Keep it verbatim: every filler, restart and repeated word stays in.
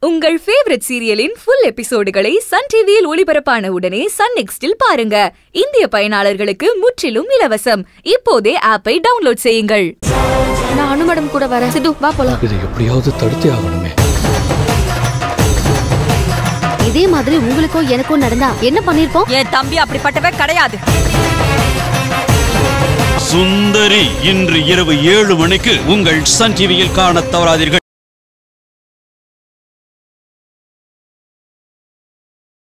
உங்கள் ஃபேவரட் சீரியலின் ஃபுல் எபிசோடுகளை சன் டிவியில் ஒளிபரப்பான உடனே சன் நெக்ஸ்டில் பாருங்க. இந்திய பயனாளர்களுக்கு முற்றிலும் இலவசம். இப்போதே ஆப்பை டவுன்லோட் செய்யுங்கள். நான் அனு மேடம் கூட வரேன். சிது வா போலாம். இதை எப்படியாவது தடுத்தே ஆகணுமே. இதே மாதிரி உங்களுக்கும் எனக்கும் நடந்தா என்ன பண்ணிருப்போம்? என் தம்பி அப்படிப்பட்டவே கிடையாது. சுந்தரி இன்று இரவு ஏழு மணிக்கு உங்கள் சன் டிவியில் காண தவறாதீர்கள்.